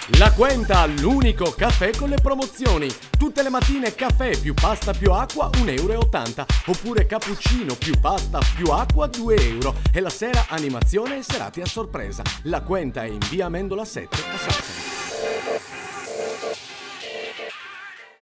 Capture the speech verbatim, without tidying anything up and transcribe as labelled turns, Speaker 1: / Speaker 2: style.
Speaker 1: La Quenta, l'unico caffè con le promozioni. Tutte le mattine caffè più pasta più acqua un euro e ottanta. Oppure cappuccino più pasta più acqua due euro. E la sera animazione e serate a sorpresa. La Quenta è in via Amendola sette a Sassari.